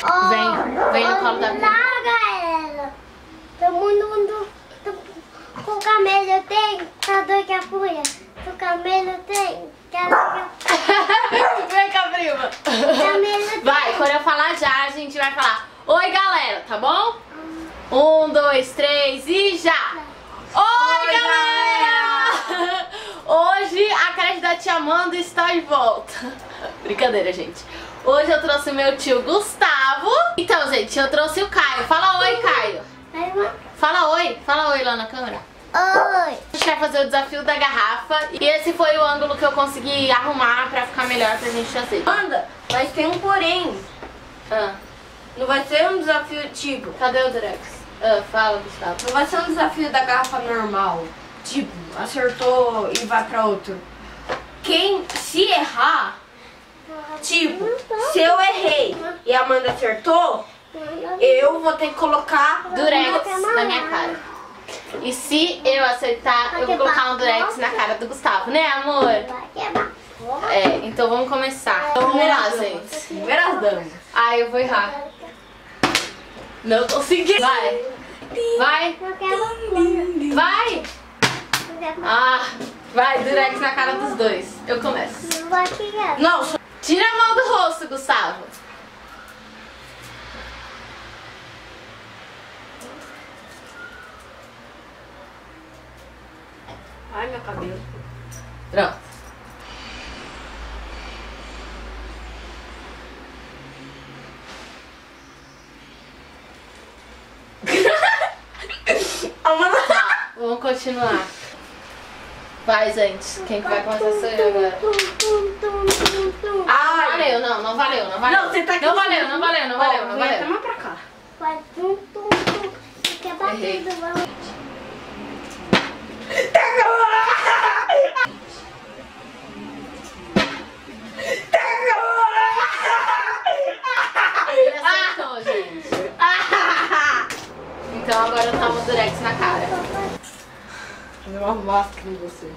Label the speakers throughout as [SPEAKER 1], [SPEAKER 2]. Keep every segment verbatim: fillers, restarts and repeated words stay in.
[SPEAKER 1] Oh,
[SPEAKER 2] Vem, vem no colo da Pia.
[SPEAKER 1] Larga ela. Todo mundo com o camelo tem, tá doido que a fúria. O camelo tem, tá doido que a
[SPEAKER 2] Vem cá, prima.
[SPEAKER 1] camelo tem.
[SPEAKER 2] Vai, quando eu falar já, a gente vai falar oi, galera, tá bom? Um, dois, três e já! Oi,
[SPEAKER 3] Oi,
[SPEAKER 2] galera! Hoje a creche da tia Amanda está de volta. Brincadeira, gente. Hoje eu trouxe meu tio Gustavo. Então, gente, eu trouxe o Caio. Fala oi, Caio.
[SPEAKER 1] Vai, mãe.
[SPEAKER 2] Fala oi. Fala oi lá na câmera.
[SPEAKER 1] Oi.
[SPEAKER 2] A gente vai fazer o desafio da garrafa. E esse foi o ângulo que eu consegui arrumar pra ficar melhor pra gente fazer.
[SPEAKER 3] Anda, mas tem um porém.
[SPEAKER 2] Ah,
[SPEAKER 3] Não vai ser um desafio tipo.
[SPEAKER 2] cadê o Durex? Ah, fala, Gustavo.
[SPEAKER 3] Não vai ser um desafio da garrafa normal. Tipo, acertou e vai pra outro. Quem se errar, tipo, se eu errei e a Amanda acertou, eu vou ter que colocar
[SPEAKER 2] Durex na minha cara. E se eu acertar, eu vou colocar um Durex na cara do Gustavo, né, amor?
[SPEAKER 1] Vai quebrar.
[SPEAKER 2] É, então vamos começar. Então vamos lá, gente.
[SPEAKER 3] Primeiras damas.
[SPEAKER 2] Ai, eu vou errar. Não consegui. Vai. Vai.
[SPEAKER 1] Eu quero.
[SPEAKER 2] Vai.
[SPEAKER 1] Eu quero.
[SPEAKER 2] Ah, vai, Durex na cara dos dois. Eu começo.
[SPEAKER 1] Não vai quebrar.
[SPEAKER 3] Não, só...
[SPEAKER 2] Tira a mão do rosto, Gustavo.
[SPEAKER 3] Ai, meu cabelo.
[SPEAKER 2] Pronto.
[SPEAKER 3] Amanda.
[SPEAKER 2] Tá, vamos continuar. Vai, gente. Quem que vai começar sou eu agora.
[SPEAKER 1] Tum, tum, tum, tum, tum.
[SPEAKER 2] Não
[SPEAKER 3] Ai.
[SPEAKER 2] valeu, não, não valeu, não valeu.
[SPEAKER 3] Não, você tá aqui.
[SPEAKER 2] Não valeu, não valeu, não valeu, não
[SPEAKER 3] Vem até
[SPEAKER 2] valeu.
[SPEAKER 3] mais pra cá.
[SPEAKER 1] Vai tum, tum, tum. Quebra
[SPEAKER 2] Errei.
[SPEAKER 1] tudo, vai.
[SPEAKER 2] Ele acertou, gente. Então agora eu tomo o Durex na cara.
[SPEAKER 3] Fazer uma máscara em você.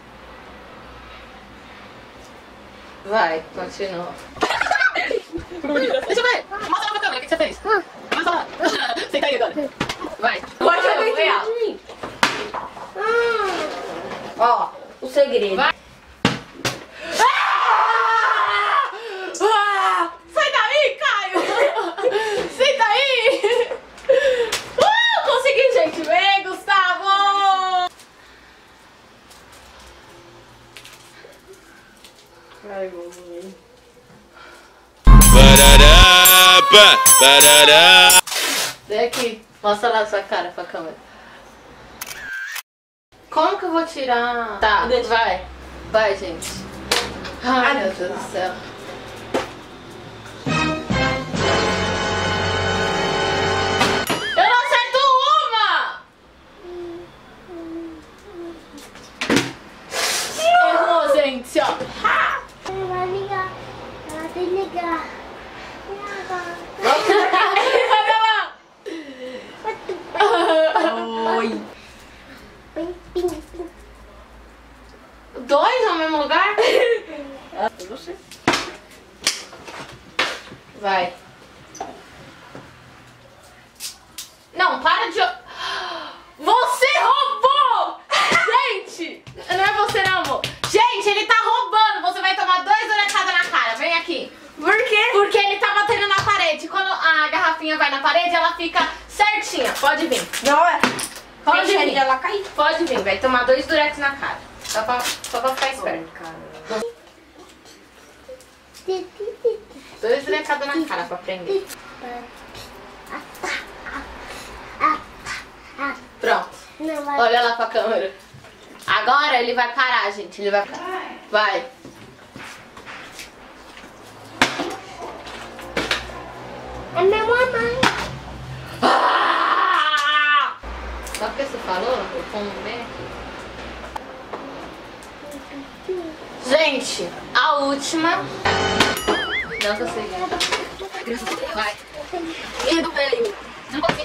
[SPEAKER 2] Vai, continua. Deixa eu ver. Mostra lá pra câmera, o que você fez? Mostra lá. Senta aí agora. Vai.
[SPEAKER 3] Pode
[SPEAKER 2] Vai,
[SPEAKER 3] ver
[SPEAKER 2] vai, ó.
[SPEAKER 3] de mim. Ó, o segredo.
[SPEAKER 2] Vai. Ah! Sai daí, Caio! Sai daí! Uh, consegui, gente! Vem, Gustavo!
[SPEAKER 3] Ai, mamãe.
[SPEAKER 4] Barará, barará.
[SPEAKER 2] Vem aqui, mostra lá a sua cara pra câmera. Como que eu vou tirar? Tá, vai. Vai, gente. Ai, meu Deus do céu. Eu não acerto uma! Errou, gente, ó.
[SPEAKER 1] Ela vai ligar. Ela tem que ligar.
[SPEAKER 3] Oi.
[SPEAKER 1] Pim, pim, pim.
[SPEAKER 2] Dois no mesmo lugar?
[SPEAKER 3] Eu não sei.
[SPEAKER 2] Vai. Não, para de... Você roubou! Gente! Não é você não, amor. Gente, ele tá roubando. Você vai tomar dois dorecadas na cara. Vem aqui.
[SPEAKER 3] Por quê?
[SPEAKER 2] Porque ele tá batendo na parede. Quando a garrafinha vai na parede, ela fica certinha. Pode vir.
[SPEAKER 3] Não é.
[SPEAKER 2] Pode
[SPEAKER 3] Deixa
[SPEAKER 2] vir.
[SPEAKER 3] ela cair.
[SPEAKER 2] Pode vir. Vai tomar dois durex na cara. Só pra, só pra ficar esperto.
[SPEAKER 1] Ti, ti, ti,
[SPEAKER 2] Dois durecadas na cara pra aprender.
[SPEAKER 1] ti. Ah, ah.
[SPEAKER 2] Pronto.
[SPEAKER 1] Não vai.
[SPEAKER 2] Olha lá pra câmera. Agora ele vai parar, gente. Ele vai parar. Vai.
[SPEAKER 1] É minha mamãe.
[SPEAKER 2] Ah! Só porque você falou, eu como bem aqui. Gente, a última. Não consegui. Vai.
[SPEAKER 3] E do meio.
[SPEAKER 2] Não consigo.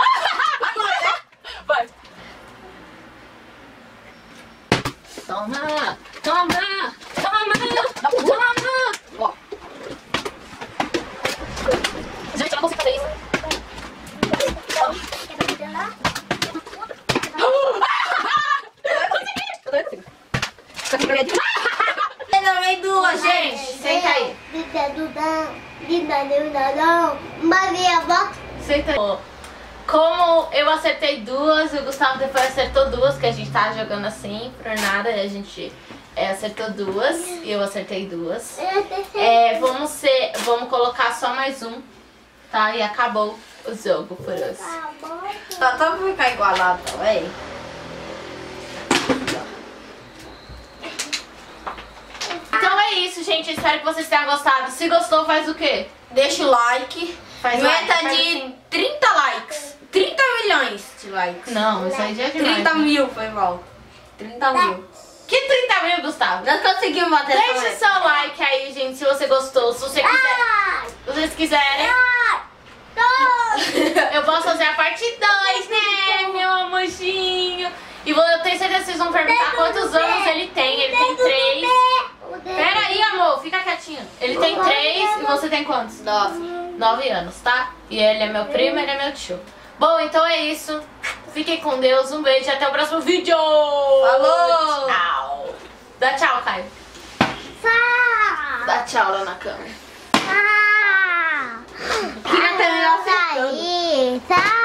[SPEAKER 2] Vai. Toma! Toma! Toma! Toma! Ó. Gente,
[SPEAKER 1] Não, Maria, volta.
[SPEAKER 2] Acertei. Como eu acertei duas e o Gustavo depois acertou duas, que a gente tava jogando assim, por nada, e a gente é, acertou duas e eu acertei duas. É, vamos ser, vamos colocar só mais um, tá? E acabou o jogo por hoje.
[SPEAKER 3] Só pra ficar igualado também.
[SPEAKER 2] Então é isso, gente. Espero que vocês tenham gostado. Se gostou, faz o quê?
[SPEAKER 3] Deixa o like.
[SPEAKER 2] Faz
[SPEAKER 3] Meta
[SPEAKER 2] like, faz
[SPEAKER 3] de
[SPEAKER 2] assim.
[SPEAKER 3] trinta likes. trinta milhões de likes.
[SPEAKER 2] Não, isso aí já é demais.
[SPEAKER 3] trinta
[SPEAKER 2] né?
[SPEAKER 3] mil foi mal. trinta mil.
[SPEAKER 2] Que trinta mil, Gustavo?
[SPEAKER 3] Nós conseguimos bater essa
[SPEAKER 2] Deixe
[SPEAKER 3] meta.
[SPEAKER 2] seu like aí, gente, se você gostou. Se você quiser, se vocês quiserem, eu posso fazer a parte dois, né, meu amorzinho? E vou- eu tenho certeza que vocês vão perguntar quantos anos ele tem. Ele tem três. Pera aí, amor, fica quietinho. Ele tem três e você tem quantos?
[SPEAKER 3] Nove.
[SPEAKER 2] Nove anos, tá? E ele é meu primo, ele é meu tio. Bom, então é isso. Fiquem com Deus, um beijo e até o próximo vídeo.
[SPEAKER 3] Falou!
[SPEAKER 2] Tchau. Dá tchau, Caio.
[SPEAKER 1] Tchau.
[SPEAKER 2] Dá tchau lá na câmera.
[SPEAKER 1] Tchau.
[SPEAKER 3] Queria terminar
[SPEAKER 1] Aí, tchau.